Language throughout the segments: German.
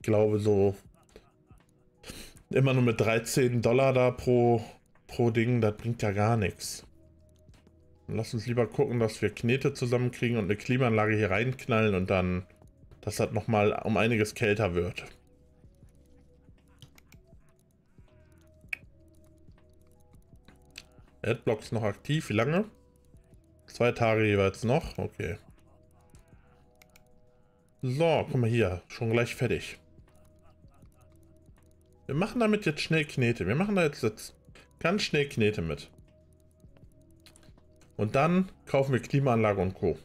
glaube so immer nur mit 13 Dollar da pro Ding, das bringt ja gar nichts. Lass uns lieber gucken, dass wir Knete zusammenkriegen und eine Klimaanlage hier reinknallen und dann, dass das nochmal um einiges kälter wird. Adblocks noch aktiv, wie lange? 2 Tage jeweils noch, okay. So, guck mal hier, schon gleich fertig. Wir machen damit jetzt schnell Knete. Wir machen da jetzt ganz schnell Knete mit. Und dann kaufen wir Klimaanlage und Co.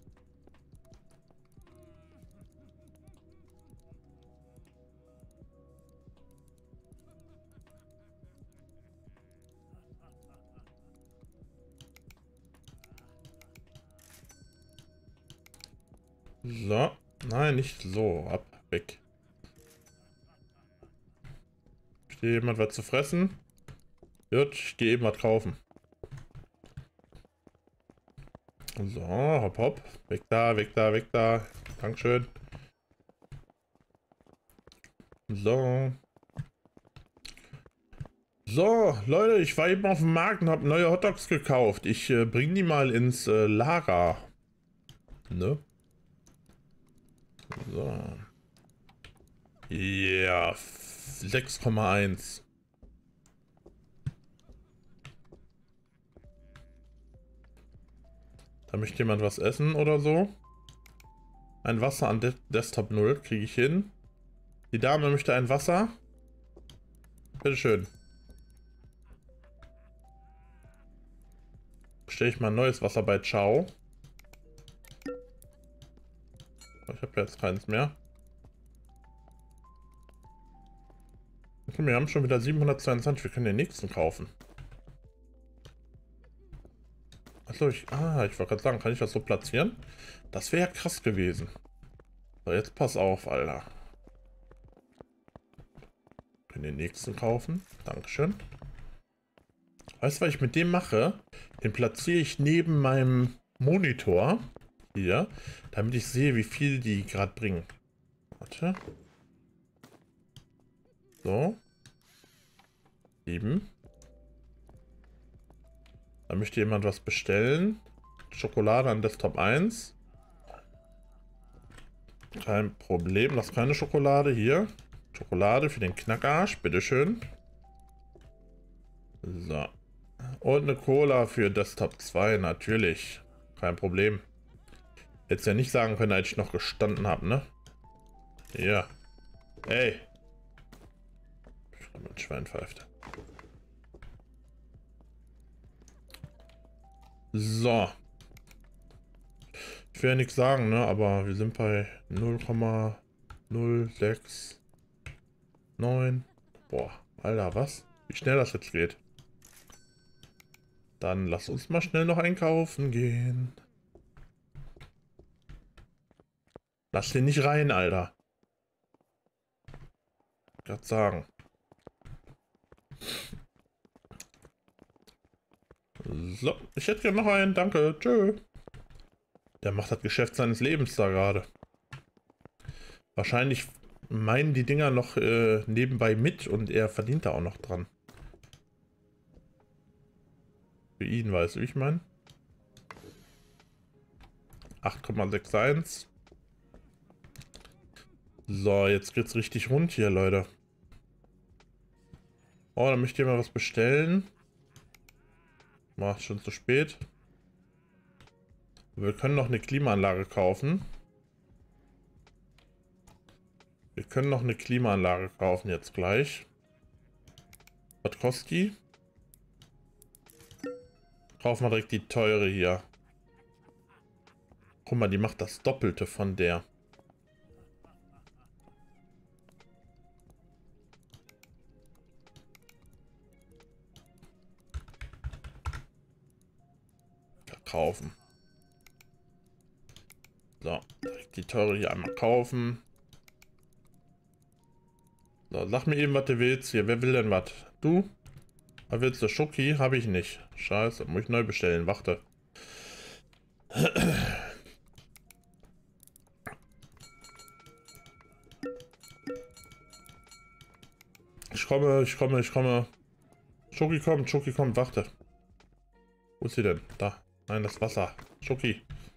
So, nein, nicht so, ab, weg. Steht jemand was zu fressen? Gut, ich gehe eben was kaufen. So, hopp, hopp. Weg da, weg da, weg da. Dankeschön. So. So, Leute, ich war eben auf dem Markt und habe neue Hotdogs gekauft. Ich bringe die mal ins Lager. Ne? So. Ja, 6,1. Da möchte jemand was essen oder so. Ein Wasser an Desktop 0 kriege ich hin. Die Dame möchte ein Wasser. Bitteschön. Bestelle ich mal ein neues Wasser bei Ciao. Ich habe jetzt keins mehr. Okay, wir haben schon wieder 722. Wir können den nächsten kaufen. Achso, ich wollte gerade sagen, kann ich das so platzieren? Das wäre ja krass gewesen. So, jetzt pass auf, Alter. Wir können den nächsten kaufen. Dankeschön. Weißt du, was ich mit dem mache? Den platziere ich neben meinem Monitor. Hier. Damit ich sehe, wie viel die gerade bringen. Warte. So. 7. Da möchte jemand was bestellen. Schokolade an Desktop 1. Kein Problem. Das ist keine Schokolade. Hier. Schokolade für den Knackarsch. Bitteschön. So. Und eine Cola für Desktop 2. Natürlich. Kein Problem. Hättest ja nicht sagen können, als ich noch gestanden habe, ne? Ja. Ey. Mit Schwein pfeift. So. Ich will ja nichts sagen, ne? Aber wir sind bei 0,069. Boah, Alter, was? Wie schnell das jetzt geht. Dann lass uns mal schnell noch einkaufen gehen. Lass den nicht rein, Alter. Ich kann sagen. So, ich hätte gerne noch einen, danke, tschö. Der macht das Geschäft seines Lebens da gerade. Wahrscheinlich meinen die Dinger noch nebenbei mit und er verdient da auch noch dran. Für ihn, weißt du, wie ich meine? 8,61. So, jetzt geht's richtig rund hier, Leute. Oh, da möchte ich mal was bestellen. War schon zu spät. Wir können noch eine Klimaanlage kaufen. Wir können noch eine Klimaanlage kaufen jetzt gleich. Was kostet die? Kaufen wir direkt die teure hier. Guck mal, die macht das Doppelte von der. Verkaufen. So, direkt die teure hier einmal kaufen. So, sag mir eben, was du willst hier. Wer will denn was? Du? Was willst du? Schoki? Habe ich nicht. Scheiße, muss ich neu bestellen. Warte. Ich komme, ich komme, ich komme. Schoki kommt, warte. Wo ist sie denn? Da. Nein, das Wasser. Schoki.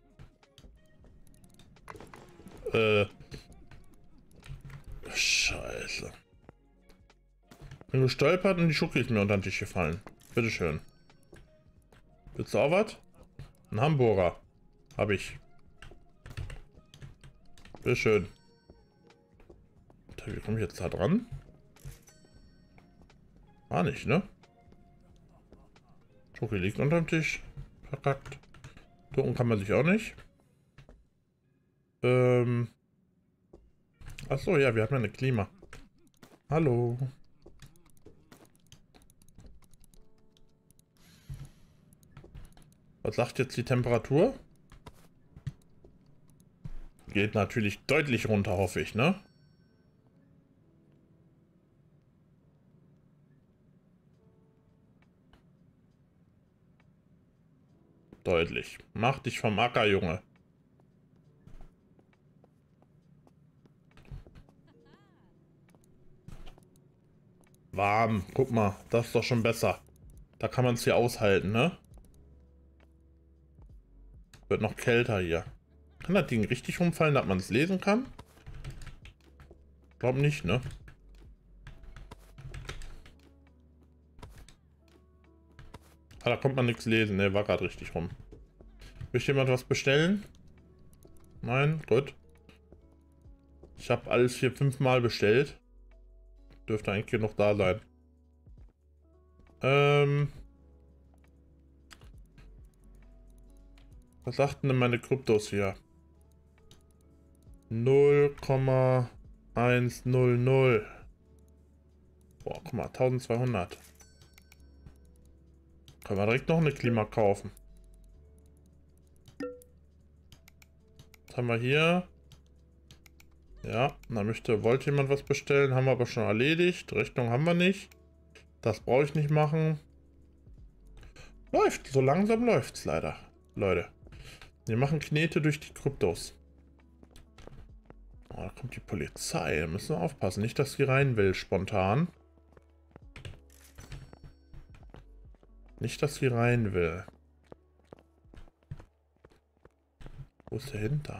Scheiße. Bin gestolpert und die Schoki ist mir unter den Tisch gefallen. Bitteschön. Willst du auch was? Ein Hamburger. Hab ich. Bitteschön. Wie komme ich jetzt da dran? War nicht, ne? Schoki liegt unterm Tisch. Verkackt. Drucken kann man sich auch nicht. Achso, ja, wir haben ja eine Klima. Hallo. Was sagt jetzt die Temperatur? Geht natürlich deutlich runter, hoffe ich, ne? Deutlich. Mach dich vom Acker, Junge. Warm. Guck mal, das ist doch schon besser. Da kann man es hier aushalten, ne? Wird noch kälter hier. Kann das Ding richtig umfallen, dass man es lesen kann? Glaub nicht, ne? Ah, da kommt man nichts lesen, ne? War gerade richtig rum. Möchte jemand was bestellen? Nein? Gut. Ich habe alles hier 5-mal bestellt. Dürfte eigentlich noch da sein. Was sagten denn meine Kryptos hier? 0,100. Boah, guck mal, 1200. Können wir direkt noch eine Klima kaufen. Was haben wir hier? Ja, wollte jemand was bestellen, haben wir aber schon erledigt. Rechnung haben wir nicht. Das brauche ich nicht machen. Läuft, so langsam läuft's leider, Leute. Wir machen Knete durch die Kryptos. Oh, da kommt die Polizei, da müssen wir aufpassen, nicht, dass sie rein will, spontan. Nicht, dass sie rein will. Wo ist der hinter?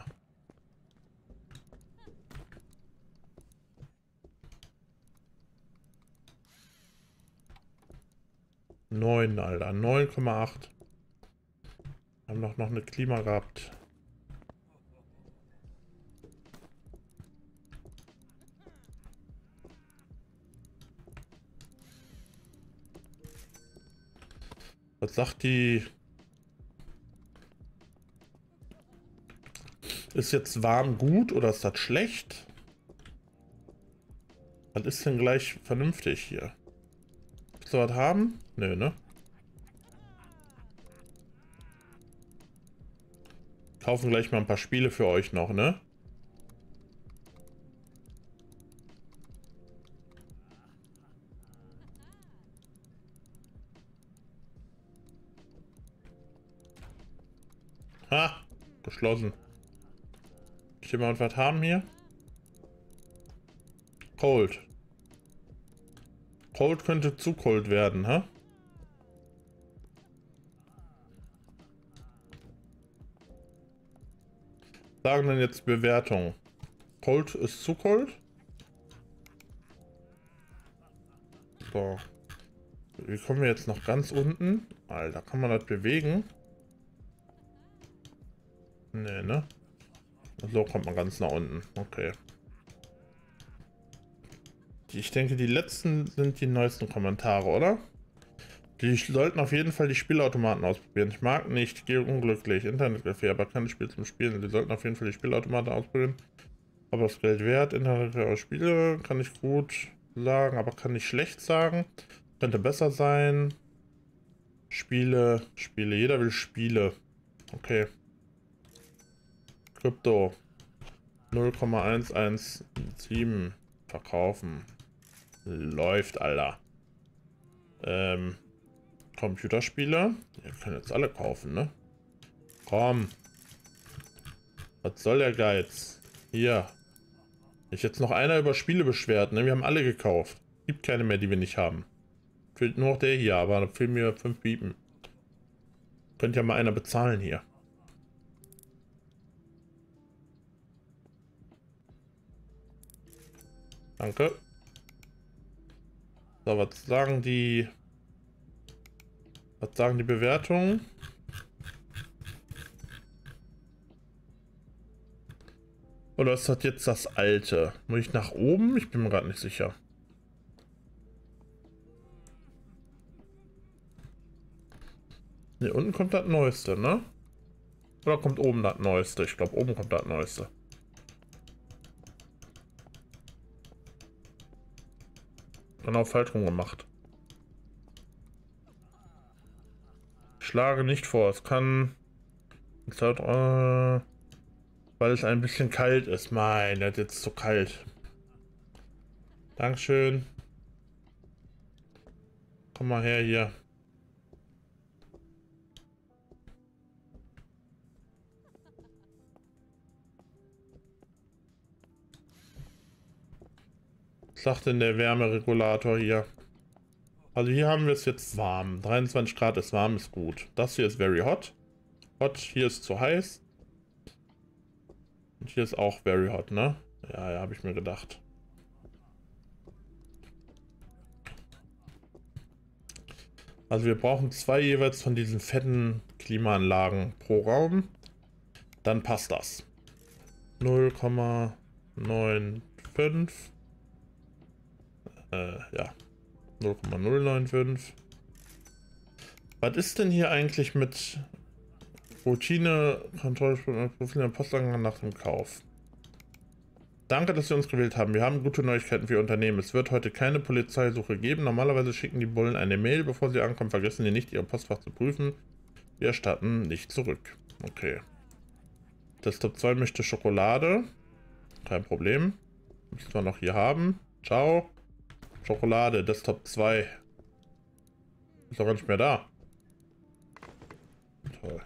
Neun, Alter. 9,8. Haben doch noch eine Klima gehabt. Was sagt die? Ist jetzt warm gut oder ist das schlecht? Was ist denn gleich vernünftig hier? Willst du was haben? Nö, ne? Kaufen gleich mal ein paar Spiele für euch noch, ne? Ha! Geschlossen. Möchte jemand was haben hier? Cold. Cold könnte zu cold werden, hä? Sagen denn jetzt Bewertung? Cold ist zu cold? So. Wie kommen wir jetzt noch ganz unten? Alter, kann man das bewegen? Nee, ne? So kommt man ganz nach unten. Okay. Ich denke, die letzten sind die neuesten Kommentare, oder? Die sollten auf jeden Fall die Spielautomaten ausprobieren. Ich mag nicht, gehe unglücklich, Internetcafé, aber keine Spiele zum Spielen. Die sollten auf jeden Fall die Spielautomaten ausprobieren. Aber das Geld wert, Internetcafé Spiele, kann ich gut sagen, aber kann nicht schlecht sagen. Könnte besser sein. Spiele. Jeder will Spiele. Okay. Krypto. 0,117 verkaufen. Läuft, Alter. Computerspiele. Ihr könnt jetzt alle kaufen, ne? Komm. Was soll der Geiz? Hier. Nicht jetzt noch einer über Spiele beschwert, ne? Wir haben alle gekauft. Gibt keine mehr, die wir nicht haben. Fehlt nur noch der hier, aber da fehlen mir 5 Piepen. Könnte ja mal einer bezahlen hier. Danke. So, was sagen die... Was sagen die Bewertungen? Oder ist das jetzt das alte? Muss ich nach oben? Ich bin mir gerade nicht sicher. Hier unten kommt das Neueste, ne? Oder kommt oben das Neueste? Ich glaube, oben kommt das Neueste. Genau falsch rum gemacht. Schlage nicht vor. Es kann... weil es ein bisschen kalt ist. Mein, das ist jetzt zu kalt. Dankeschön. Komm mal her hier. Was sagt denn der Wärmeregulator hier? Also hier haben wir es jetzt warm. 23 Grad ist warm, ist gut. Das hier ist very hot. Hot, hier ist zu heiß. Und hier ist auch very hot, ne? Ja, ja, habe ich mir gedacht. Also wir brauchen 2 jeweils von diesen fetten Klimaanlagen pro Raum. Dann passt das. 0,95. Ja. 0,095. Was ist denn hier eigentlich mit Routine, Kontrolle, Profil der Postangang nach dem Kauf? Danke, dass Sie uns gewählt haben. Wir haben gute Neuigkeiten für Ihr Unternehmen. Es wird heute keine Polizeisuche geben. Normalerweise schicken die Bullen eine Mail, bevor sie ankommen. Vergessen Sie nicht, Ihr Postfach zu prüfen. Wir erstatten nicht zurück. Okay. Desktop 2 möchte Schokolade. Kein Problem. Müssen wir noch hier haben. Ciao. Schokolade, Desktop 2. Ist doch gar nicht mehr da. Toll.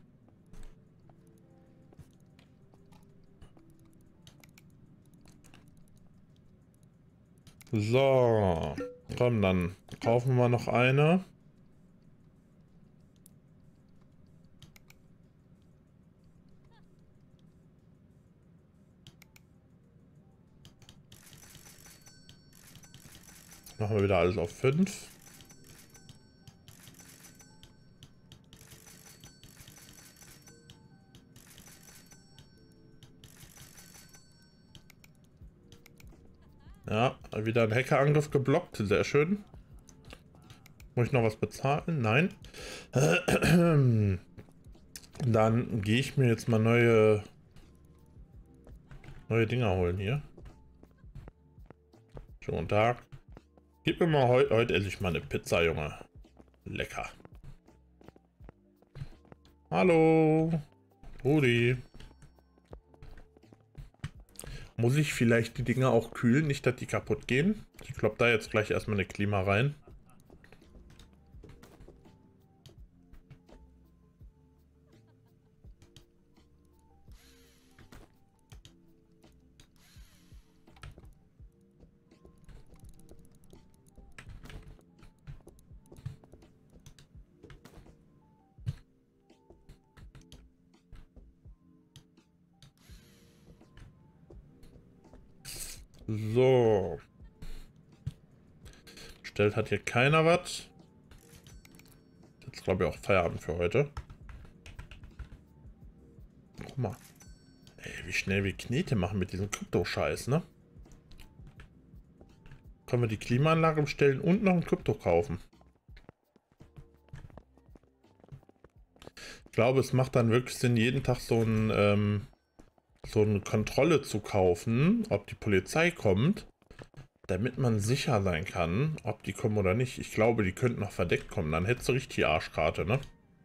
So. Komm, dann kaufen wir noch eine. Machen wir wieder alles auf 5. Ja, wieder ein Hackerangriff geblockt. Sehr schön. Muss ich noch was bezahlen? Nein. Dann gehe ich mir jetzt mal neue Dinger holen hier. Schönen guten Tag. Gib mir mal heute esse ich mal eine Pizza, Junge. Lecker. Hallo. Rudi. Muss ich vielleicht die Dinger auch kühlen, nicht dass die kaputt gehen? Ich glaube da jetzt gleich erstmal eine Klima rein. So. Stellt hat hier keiner was. Jetzt glaube ich auch Feierabend für heute. Guck mal. Ey, wie schnell wir Knete machen mit diesem Krypto-Scheiß, ne? Können wir die Klimaanlage bestellen und noch ein Krypto kaufen. Ich glaube, es macht dann wirklich Sinn, jeden Tag so eine Kontrolle zu kaufen, ob die Polizei kommt, damit man sicher sein kann, ob die kommen oder nicht. Ich glaube, die könnten noch verdeckt kommen. Dann hättest du richtig die Arschkarte, ne?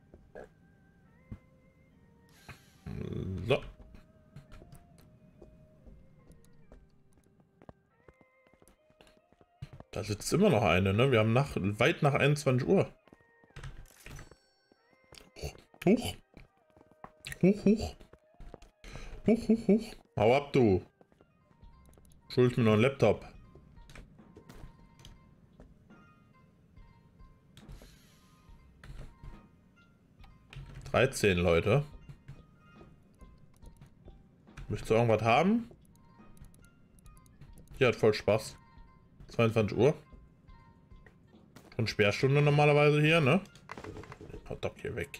So. Da sitzt immer noch eine, ne? Wir haben weit nach 21 Uhr. Huch. Huch, huch. Huch, huch, huch. Hau ab, du. Schuldest mir noch einen Laptop. 13, Leute. Möchtest du irgendwas haben? Die hat voll Spaß. 22 Uhr. Schon Sperrstunde normalerweise hier, ne? Hotdog hier weg.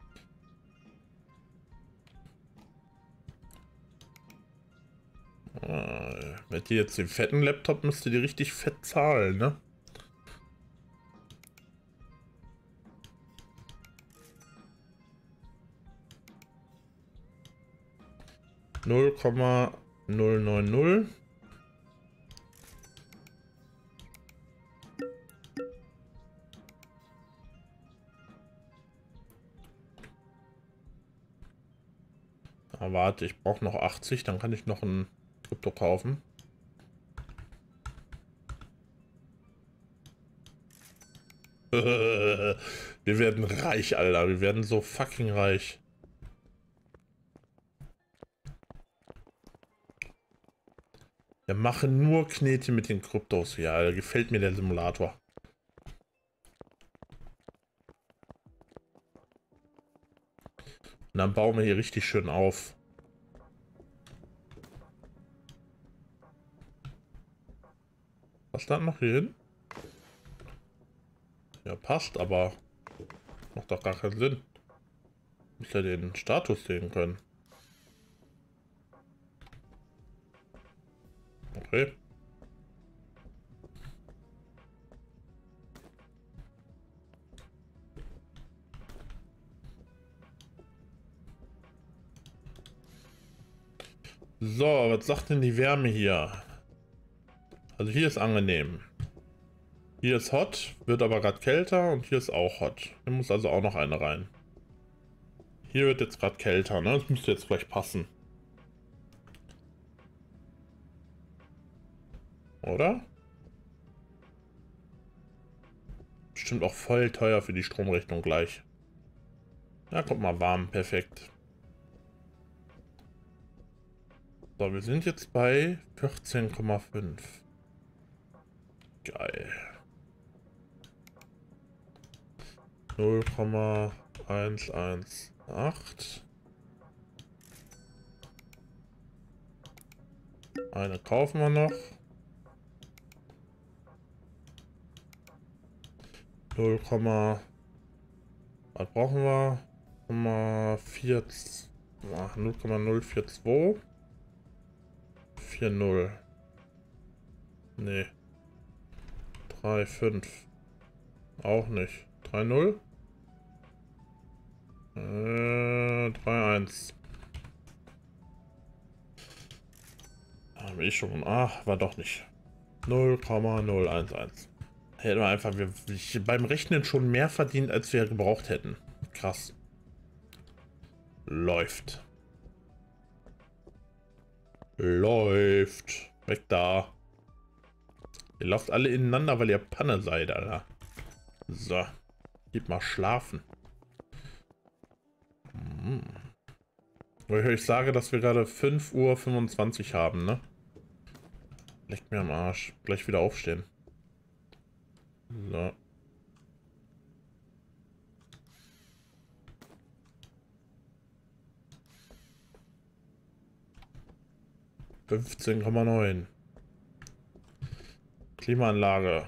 Mit dir jetzt den fetten Laptop müsste die richtig fett zahlen, ne? Null Komma 090. Ah, warte, ich brauche noch 80, dann kann ich noch ein Krypto kaufen. Wir werden reich, Alter. Wir werden so fucking reich. Wir machen nur Knete mit den Kryptos. Ja, gefällt mir der Simulator. Und dann bauen wir hier richtig schön auf. Was dann noch hier hin? Ja, passt, aber macht doch gar keinen Sinn. Muss ja den Status sehen können. Okay. So, was sagt denn die Wärme hier? Also hier ist angenehm. Hier ist hot, wird aber gerade kälter und hier ist auch hot. Hier muss also auch noch eine rein. Hier wird jetzt gerade kälter, ne? Das müsste jetzt gleich passen. Oder? Bestimmt auch voll teuer für die Stromrechnung gleich. Ja, kommt mal warm, perfekt. So, wir sind jetzt bei 14,5. Geil. 0,118. Eine kaufen wir noch. 0, was brauchen wir? 0,042. 40. Nee. 3,5. Auch nicht. 3,0. 3,1. Habe ich schon. Ach, war doch nicht. 0,011. Hätten wir einfach beim Rechnen schon mehr verdient, als wir gebraucht hätten. Krass. Läuft. Läuft. Weg da. Ihr lauft alle ineinander, weil ihr Panne seid, Alter. So. Gib mal schlafen. Weil ich sage, dass wir gerade 5:25 Uhr haben, ne? Leckt mir am Arsch. Gleich wieder aufstehen. So. (15,9). Klimaanlage.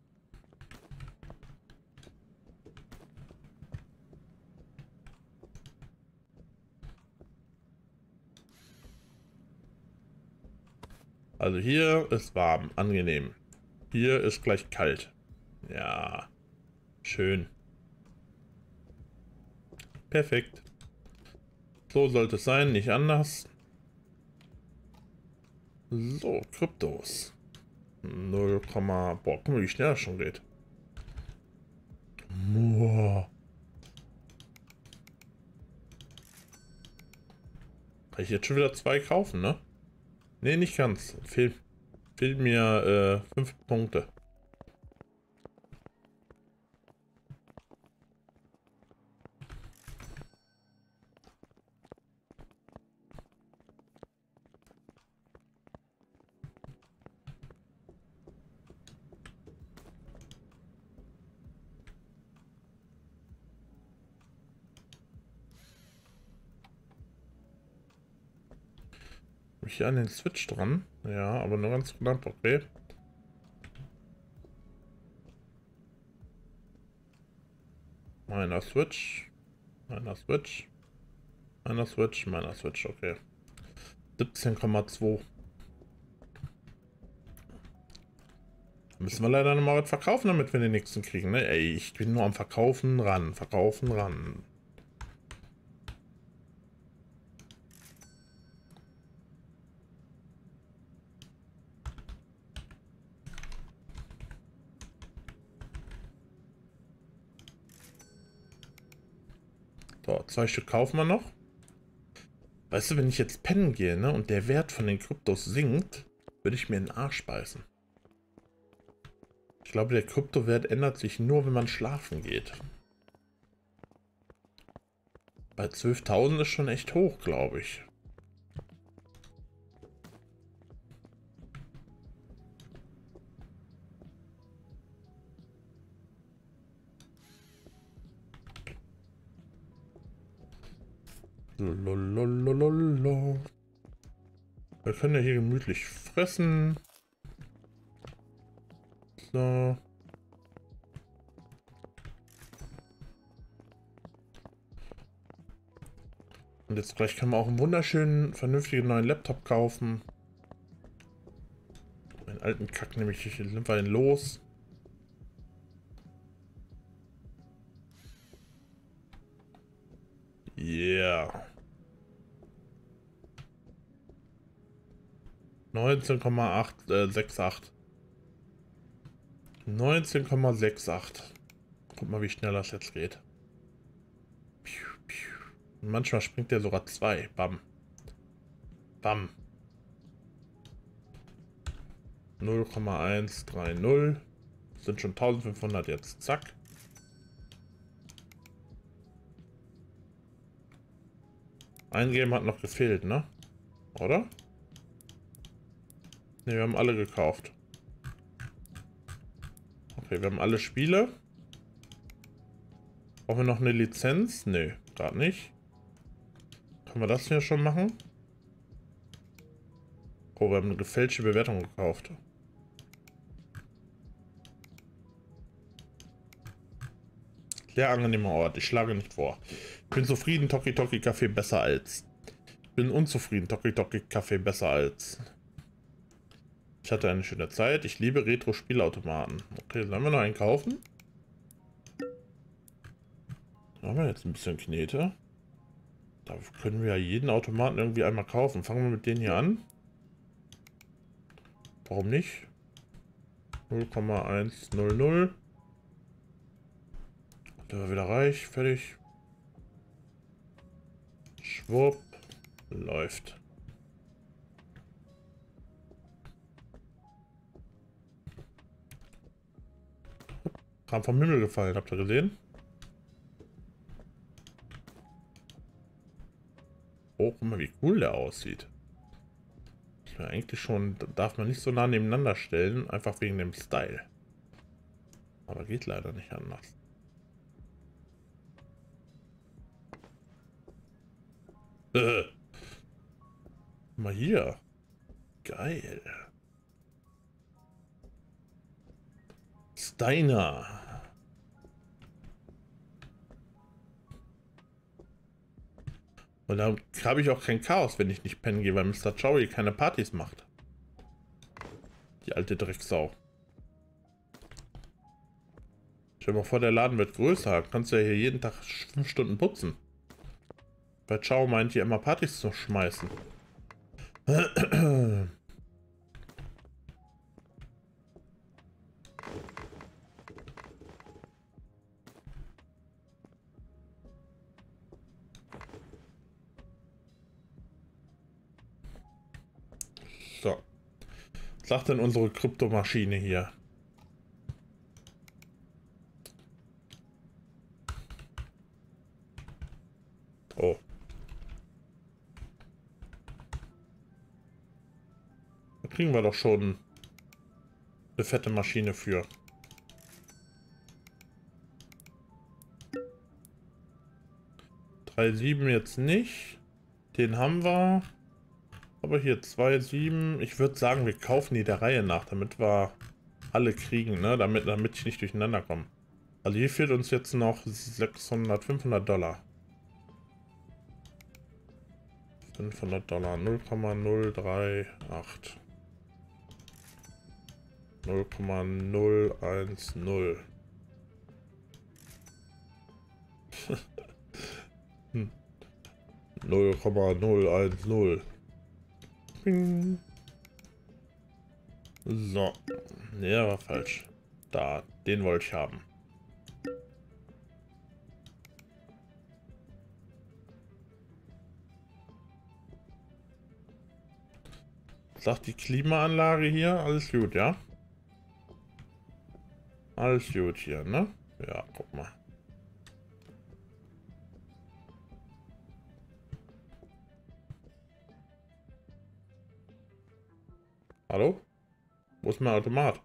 Also hier ist warm, angenehm. Hier ist gleich kalt. Ja, schön. Perfekt. So sollte es sein, nicht anders. So, Kryptos. 0, boah, guck mal, wie schnell das schon geht. Boah. Kann ich jetzt schon wieder 2 kaufen, ne? Ne, nicht ganz. Fehlt mir 5 Punkte. hier an den Switch dran. Ja, aber nur ganz knapp, okay. Meiner Switch. Meiner Switch. Meiner Switch. Meiner Switch, okay. 17,2. Müssen wir leider noch mal was verkaufen, damit wir den nächsten kriegen, ne? Ey, ich bin nur am Verkaufen ran. Verkaufen ran. So, 2 Stück kaufen wir noch. Weißt du, wenn ich jetzt pennen gehe, ne, und der Wert von den Kryptos sinkt, würde ich mir in den Arsch beißen. Ich glaube, der Kryptowert ändert sich nur, wenn man schlafen geht. Bei 12.000 ist schon echt hoch, glaube ich. Lolololololo. Wir können ja hier gemütlich fressen. So. Und jetzt gleich können wir auch einen wunderschönen, vernünftigen neuen Laptop kaufen. Den alten Kack nämlich, nehmen wir ihn los. Yeah. 19,868. 19,68. Guck mal, wie schnell das jetzt geht. Und manchmal springt der sogar 2. Bam. Bam. 0,130. Sind schon 1500 jetzt. Zack. Eingeben hat noch gefehlt, ne? Oder? Ne, wir haben alle gekauft. Okay, wir haben alle Spiele. Brauchen wir noch eine Lizenz? Nö, gerade nicht. Können wir das hier schon machen? Oh, wir haben eine gefälschte Bewertung gekauft. Sehr angenehmer Ort, ich schlage nicht vor. Ich bin zufrieden, Toki Toki Kaffee besser als. Ich bin unzufrieden, Toki Toki Kaffee besser als. Ich hatte eine schöne Zeit, ich liebe Retro-Spielautomaten. Okay, sollen wir noch einen kaufen? Haben wir jetzt ein bisschen Knete. Da können wir ja jeden Automaten irgendwie einmal kaufen. Fangen wir mit denen hier an. Warum nicht? 0,100. Der war wieder reich, fertig. Schwupp. Läuft. Kam vom Himmel gefallen, habt ihr gesehen? Oh, guck mal, wie cool der aussieht. Ja, eigentlich schon, darf man nicht so nah nebeneinander stellen, einfach wegen dem Style. Aber geht leider nicht anders. Mal hier. Geil. Steiner. Und da habe ich auch kein Chaos, wenn ich nicht pennen gehe, weil Mr. Joey keine Partys macht. Die alte Drecksau. Stell dir mal vor, der Laden wird größer. Kannst du ja hier jeden Tag 5 Stunden putzen. Weil Ciao meint, hier immer Partys zu schmeißen. So. Was sagt denn unsere Kryptomaschine hier? Oh. Da kriegen wir doch schon eine fette Maschine für. Drei sieben jetzt nicht. Den haben wir. Aber hier 2,7. Ich würde sagen, wir kaufen die der Reihe nach, damit wir alle kriegen, ne? Damit ich nicht durcheinander komme. Also hier fehlt uns jetzt noch 600, 500 Dollar. 500 Dollar, 0,038. 0,010. 0,010. Bing. So. Ne, war falsch. Da, den wollte ich haben. Sagt die Klimaanlage hier, alles gut, ja? Alles gut hier, ne? Ja, guck mal. Hallo? Wo ist mein Automat?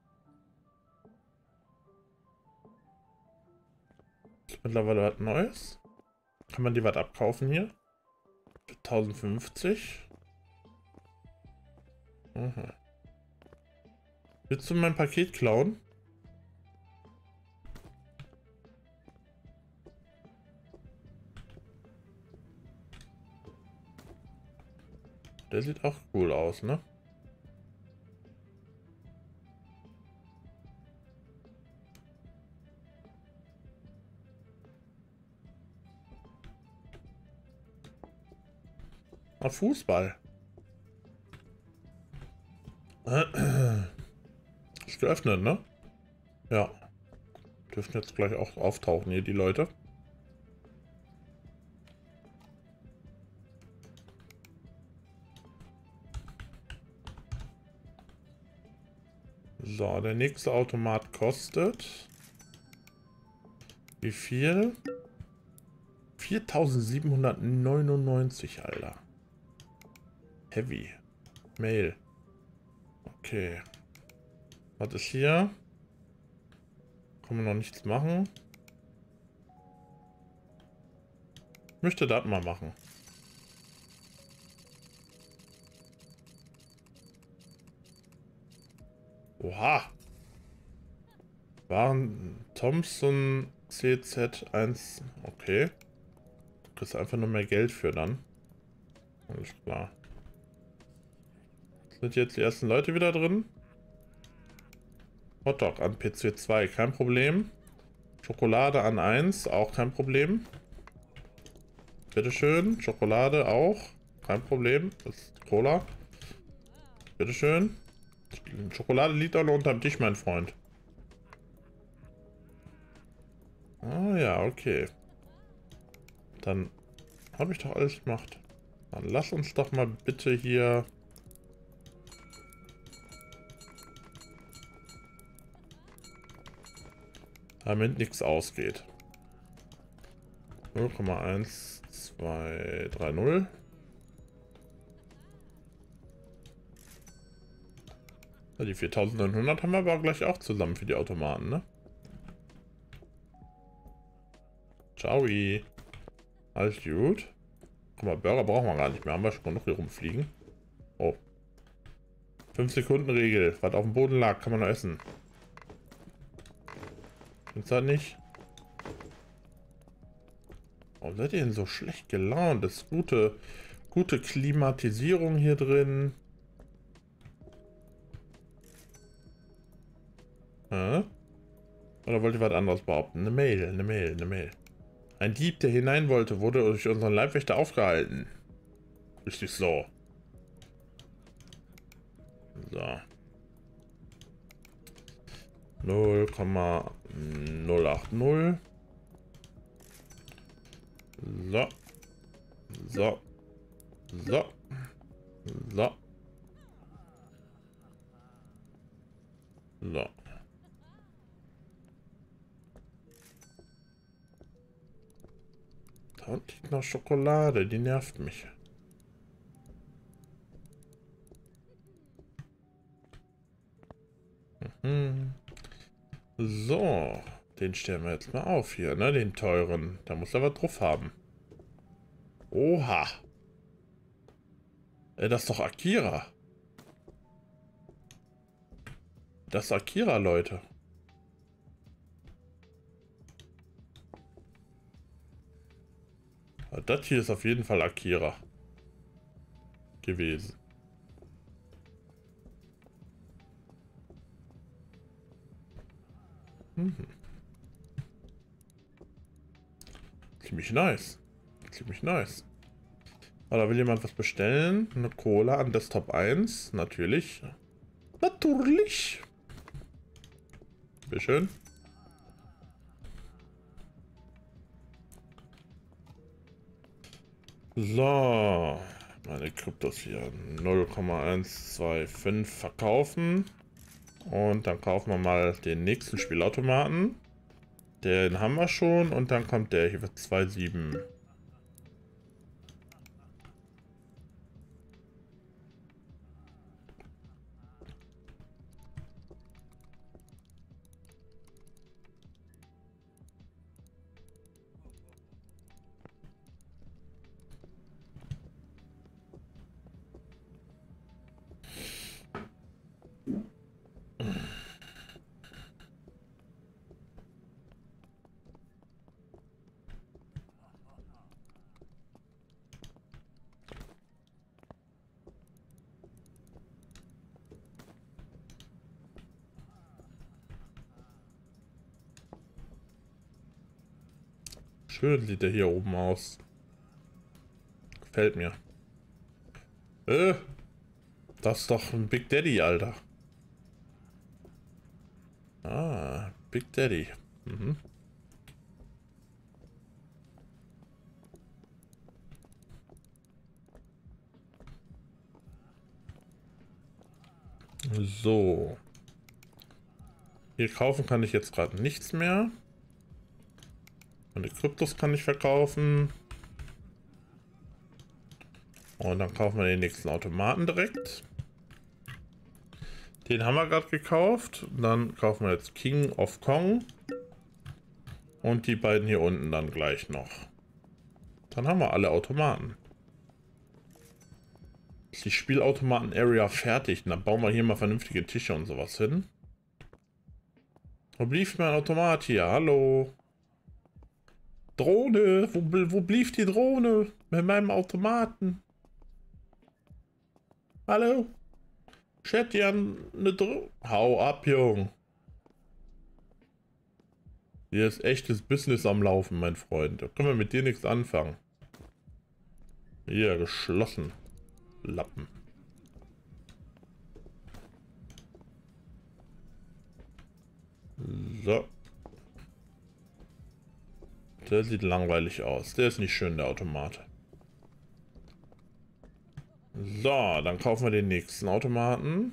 Ist mittlerweile was Neues? Kann man die was abkaufen hier? Für 1050? Aha. Willst du mein Paket klauen? Der sieht auch cool aus, ne? Ah, Fußball. Ist geöffnet, ne? Ja. Dürfen jetzt gleich auch auftauchen hier, die Leute. So, der nächste Automat kostet... Wie viel? 4.799, Alter. Heavy. Mail. Okay. Was ist hier? Kann man noch nichts machen. Ich möchte das mal machen. Oha. Waren Thompson CZ1. Okay. Du kriegst einfach nur mehr Geld für dann. Alles klar. Sind jetzt die ersten Leute wieder drin? Hotdog an PC2, kein Problem. Schokolade an 1, auch kein Problem. Bitteschön. Schokolade auch. Kein Problem. Das ist Cola. Bitteschön. Schokolade liegt auch noch unterm Tisch, mein Freund. Ah ja, okay. Dann habe ich doch alles gemacht. Dann lass uns doch mal bitte hier... damit nichts ausgeht. 0,1230. Ja, die 4.900 haben wir aber gleich auch zusammen für die Automaten, ne? Ciao. Alles gut. Guck mal, Burger brauchen wir gar nicht mehr. Haben wir schon genug hier rumfliegen. Oh. 5-Sekunden-Regel. Was auf dem Boden lag, kann man noch essen. Ist das nicht? Warum seid ihr denn so schlecht gelaunt? Das ist gute Klimatisierung hier drin. Hä? Oder wollt ihr was anderes behaupten? Eine Mail. Ein Dieb, der hinein wollte, wurde durch unseren Leibwächter aufgehalten. Richtig so. So. 0,080. So. So. So. So. So. Da unten liegt noch Schokolade, die nervt mich. Mhm. So, den stellen wir jetzt mal auf hier, ne? Den teuren. Da muss er was drauf haben. Oha. Das ist doch Akira. Das ist Akira, Leute. Das hier ist auf jeden Fall Akira gewesen. Mhm. Ziemlich nice. Ziemlich nice. Aber da will jemand was bestellen. Eine Cola an Desktop 1. Natürlich. Natürlich. Bitteschön. So. Meine Kryptos hier. 0,125 verkaufen. Und dann kaufen wir mal den nächsten Spielautomaten. Den haben wir schon. Und dann kommt der hier für 2,7. Schön sieht der hier oben aus. Gefällt mir. Das ist doch ein Big Daddy, Alter. Ah, Big Daddy. Mhm. So. Hier kaufen kann ich jetzt gerade nichts mehr. Und die Kryptos kann ich verkaufen. Und dann kaufen wir den nächsten Automaten direkt. Den haben wir gerade gekauft. Dann kaufen wir jetzt King of Kong. Und die beiden hier unten dann gleich noch. Dann haben wir alle Automaten. Ist die Spielautomaten-Area fertig? Dann bauen wir hier mal vernünftige Tische und sowas hin. Wo blieb mein Automat hier? Hallo? Drohne? Wo blieb die Drohne? Mit meinem Automaten? Hallo? Ich hätte ja eine Drohne. Hau ab, Jung. Hier ist echtes Business am Laufen, mein Freund. Da können wir mit dir nichts anfangen. Hier, geschlossen. Lappen. So. Der sieht langweilig aus. Der ist nicht schön, der Automat. So, dann kaufen wir den nächsten Automaten.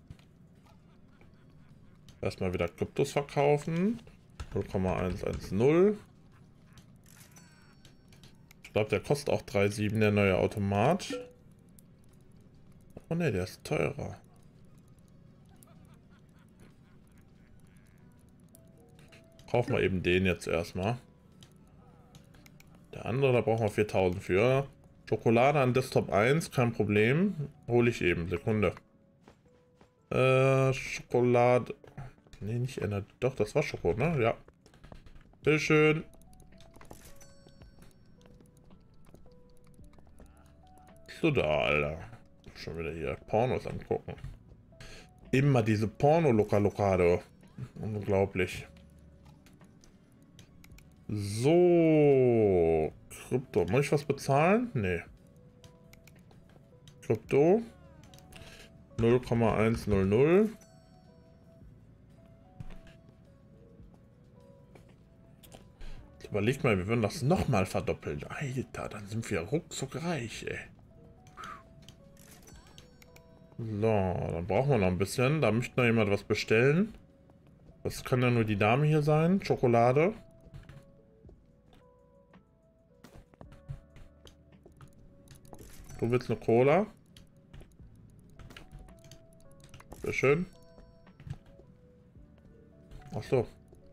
Erstmal wieder Kryptos verkaufen. 0,110. Ich glaube, der kostet auch 3,7, der neue Automat. Oh ne, der ist teurer. Kaufen wir eben den jetzt erstmal. Der andere, da brauchen wir 4.000 für. Schokolade an Desktop 1, kein Problem. Hole ich eben, Sekunde. Schokolade. Ne, nicht ändert. Doch, das war Schoko, ne? Ja. Bitteschön. So da, Alter. Schon wieder hier Pornos angucken. Immer diese Porno-Lokalo. Unglaublich. So. Krypto. Muss ich was bezahlen? Nee. Krypto. 0,100. Überleg mal, wir würden das nochmal verdoppeln. Alter, dann sind wir ruckzuck reich, ey. So, dann brauchen wir noch ein bisschen. Da möchte noch jemand was bestellen. Das kann ja nur die Dame hier sein. Schokolade. Du willst eine Cola? Sehr schön. Ach so.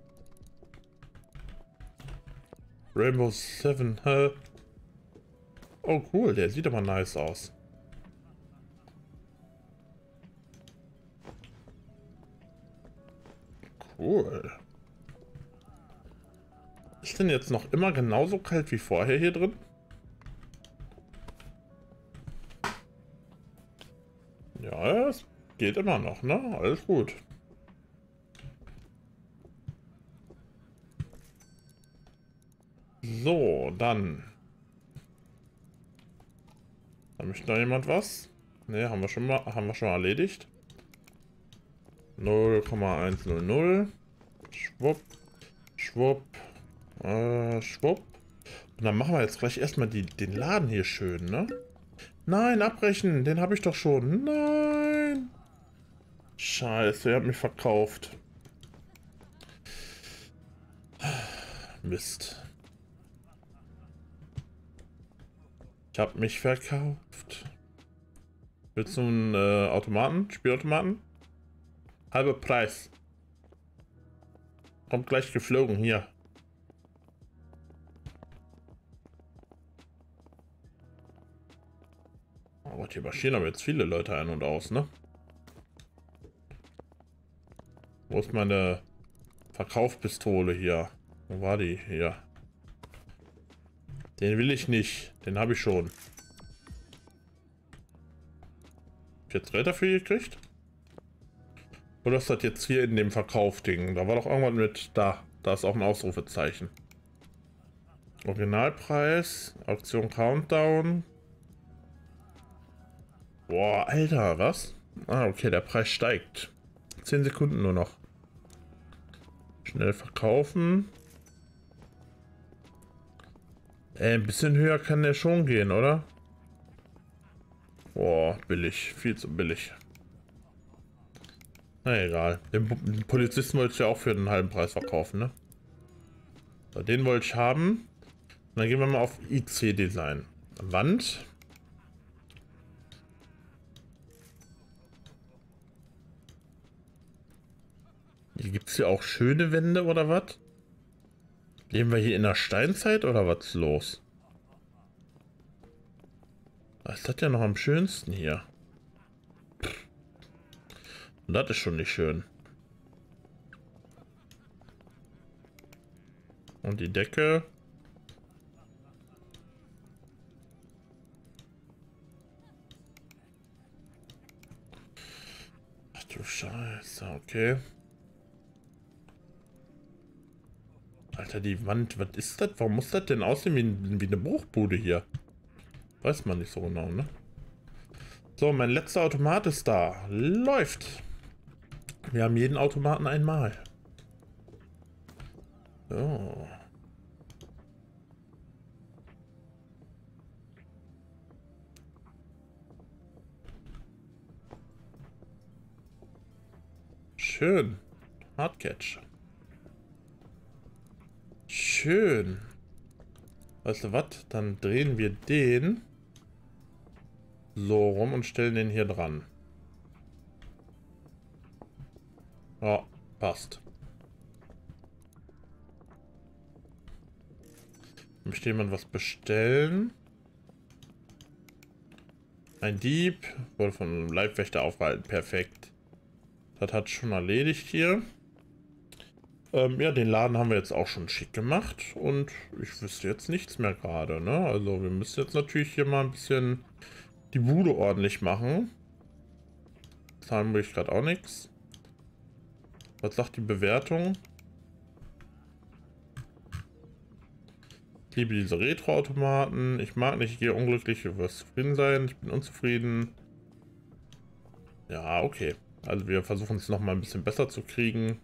Rainbow 7, hä? Oh cool, der sieht aber nice aus. Cool. Ist denn jetzt noch immer genauso kalt wie vorher hier drin? Ja, es geht immer noch, ne? Alles gut. So, dann. Da möchte noch jemand was? Ne, haben wir schon mal erledigt. 0,100. Schwupp. Schwupp. Schwupp. Und dann machen wir jetzt gleich erstmal den Laden hier schön, ne? Nein, abbrechen. Den habe ich doch schon. Nein. Scheiße, er hat mich verkauft. Mist. Ich habe mich verkauft. Willst du einen Automaten? Spielautomaten? Halber Preis. Kommt gleich geflogen hier. Oh Gott, hier marschieren aber jetzt viele Leute ein und aus, ne? Wo ist meine Verkaufspistole hier? Wo war die? Hier. Den will ich nicht. Den habe ich schon. Hab ich jetzt Geld dafür gekriegt? Oder ist das jetzt hier in dem Verkaufding? Da war doch irgendwas mit da. Da ist auch ein Ausrufezeichen. Originalpreis. Auktion Countdown. Boah, Alter, was? Ah, okay, der Preis steigt. 10 Sekunden nur noch. Schnell verkaufen. Ein bisschen höher kann der schon gehen, oder? Boah, billig. Viel zu billig. Na egal. Den Polizisten wollte ich ja auch für den halben Preis verkaufen, ne? So, den wollte ich haben. Und dann gehen wir mal auf IC-Design. Wand. Hier gibt es ja auch schöne Wände oder was? Leben wir hier in der Steinzeit oder was ist los? Was ist das ja noch am schönsten hier? Und das ist schon nicht schön. Und die Decke. Ach du Scheiße, okay. Alter, die Wand, was ist das? Warum muss das denn aussehen wie eine Bruchbude hier? Weiß man nicht so genau, ne? So, mein letzter Automat ist da. Läuft. Wir haben jeden Automaten einmal. So. Schön. Hardcatch. Schön. Weißt du was? Dann drehen wir den so rum und stellen den hier dran. Ja, passt. Möchte jemand was bestellen? Ein Dieb wurde von einem Leibwächter aufgehalten. Perfekt. Das hat schon erledigt hier. Ja, den Laden haben wir jetzt auch schon schick gemacht. Und ich wüsste jetzt nichts mehr gerade, ne? Also wir müssen jetzt natürlich hier mal ein bisschen die Bude ordentlich machen. Zahlen will ich gerade auch nichts. Was sagt die Bewertung? Ich liebe diese Retro-Automaten. Ich mag nicht, ich gehe unglücklich, du wirst zufrieden sein. Ich bin unzufrieden. Ja, okay. Also wir versuchen es nochmal ein bisschen besser zu kriegen.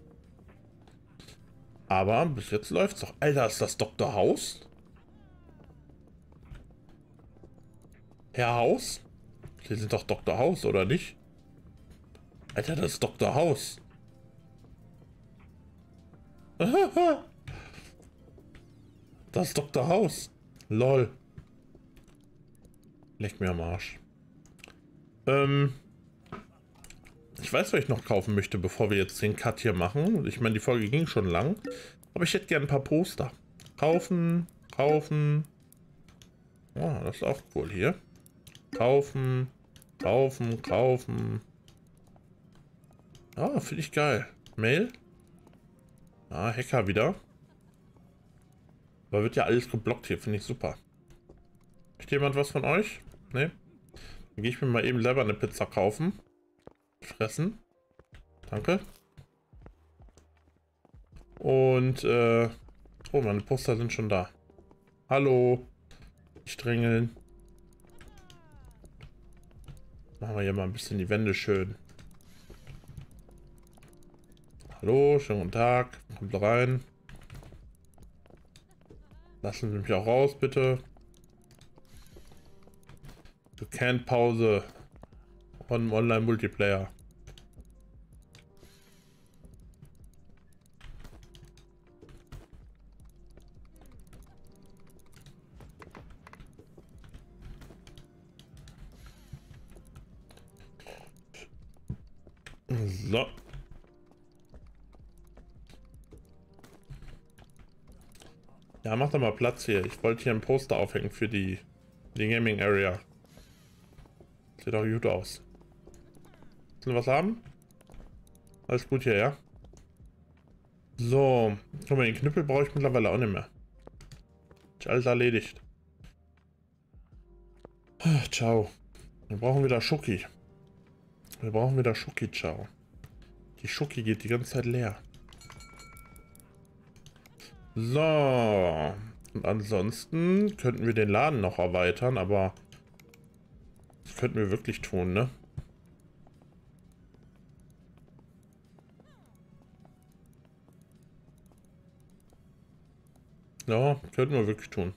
Aber bis jetzt läuft's doch. Alter, ist das Dr. House? Herr Haus? Sie sind doch Dr. House, oder nicht? Alter, das ist Dr. House. Das ist Dr. House. Lol. Leck mir am Arsch. Ich weiß, was ich noch kaufen möchte, bevor wir jetzt den Cut hier machen. Ich meine, die Folge ging schon lang. Aber ich hätte gerne ein paar Poster. Kaufen, kaufen. Oh, das ist auch cool hier. Kaufen, kaufen, kaufen. Ah, finde ich geil. Mail? Ah, Hacker wieder. Aber wird ja alles geblockt hier, finde ich super. Möchte jemand was von euch? Ne? Dann gehe ich mir mal eben selber eine Pizza kaufen. Fressen. Danke. Und, oh, meine Poster sind schon da. Hallo. Nicht drängeln. Machen wir hier mal ein bisschen die Wände schön. Hallo, schönen guten Tag. Kommt rein. Lassen Sie mich auch raus, bitte. Du can't Pause. Online-Multiplayer. So. Ja, mach doch mal Platz hier. Ich wollte hier ein Poster aufhängen für die Gaming Area. Sieht doch gut aus. Willst du was haben? Alles gut hier, ja? So. Guck mal, den Knüppel brauche ich mittlerweile auch nicht mehr. Ist alles erledigt. Ciao. Wir brauchen wieder Schoki. Wir brauchen wieder Schoki, ciao. Die Schoki geht die ganze Zeit leer. So. Und ansonsten könnten wir den Laden noch erweitern, aber das könnten wir wirklich tun, ne? Ja, könnten wir wirklich tun.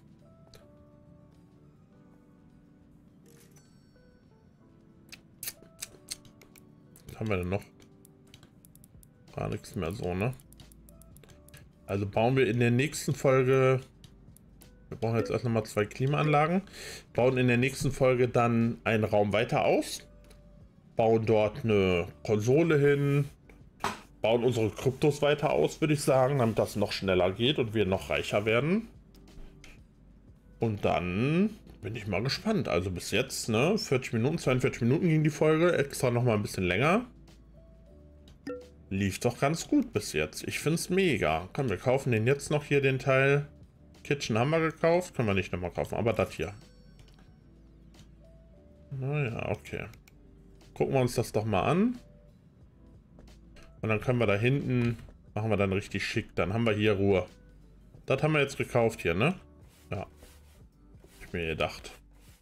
Was haben wir denn noch? Gar nichts mehr so, ne? Also bauen wir in der nächsten Folge... Wir brauchen jetzt erst nochmal 2 Klimaanlagen. Bauen in der nächsten Folge dann einen Raum weiter aus. Bauen dort eine Konsole hin. Bauen unsere Kryptos weiter aus, würde ich sagen, damit das noch schneller geht und wir noch reicher werden. Und dann bin ich mal gespannt. Also bis jetzt, ne, 40 Minuten, 42 Minuten ging die Folge, extra noch mal ein bisschen länger. Lief doch ganz gut bis jetzt. Ich finde es mega. Komm, wir kaufen den jetzt noch hier, den Teil. Kitchen haben wir gekauft, können wir nicht nochmal kaufen, aber das hier. Naja, okay. Gucken wir uns das doch mal an. Und dann können wir da hinten, machen wir dann richtig schick. Dann haben wir hier Ruhe. Das haben wir jetzt gekauft hier, ne? Ja. Ich mir gedacht.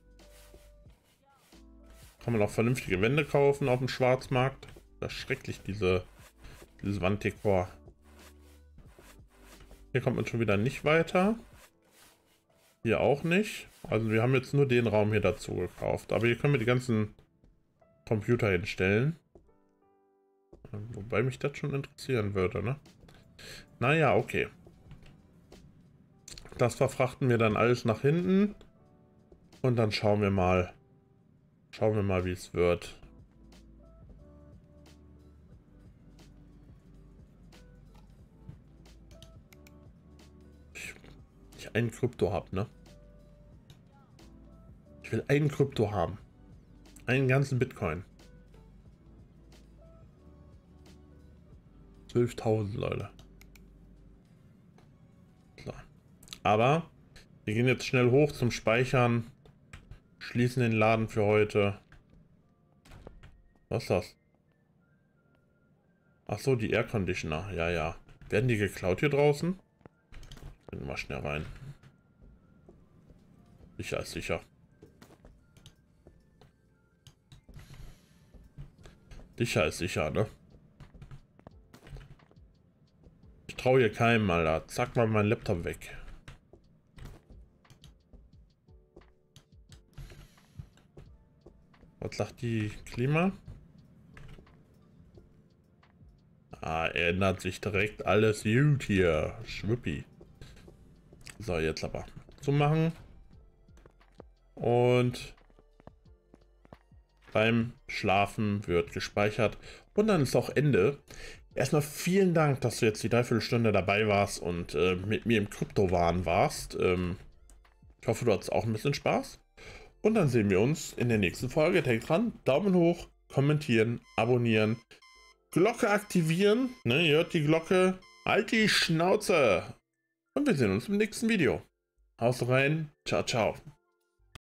Kann man auch vernünftige Wände kaufen auf dem Schwarzmarkt. Das ist schrecklich, dieses Wanddekor. Hier kommt man schon wieder nicht weiter. Hier auch nicht. Also wir haben jetzt nur den Raum hier dazu gekauft. Aber hier können wir die ganzen Computer hinstellen. Wobei mich das schon interessieren würde, ne? Naja, okay. Das verfrachten wir dann alles nach hinten. Und dann schauen wir mal. Schauen wir mal, wie es wird. Ich einen Krypto habe, ne? Ich will einen Krypto haben. Einen ganzen Bitcoin. 12.000, Leute. So. Aber wir gehen jetzt schnell hoch zum Speichern. Schließen den Laden für heute. Was ist das? Ach so, die Air Conditioner. Ja, ja. Werden die geklaut hier draußen? Gehen wir mal schnell rein. Sicher ist sicher. Sicher ist sicher, ne? Ich traue hier keinem, Alter. Zack mal meinen Laptop weg. Was sagt die Klima? Ah, ändert sich direkt alles gut hier. Schwuppi. So, jetzt aber zumachen. Und beim Schlafen wird gespeichert. Und dann ist auch Ende. Erstmal vielen Dank, dass du jetzt die Dreiviertelstunde dabei warst und mit mir im Kryptowahn warst. Ich hoffe, du hattest auch ein bisschen Spaß. Und dann sehen wir uns in der nächsten Folge. Denkt dran, Daumen hoch, kommentieren, abonnieren, Glocke aktivieren. Ne, ihr hört die Glocke. Halt die Schnauze! Und wir sehen uns im nächsten Video. Haut rein. Ciao, ciao.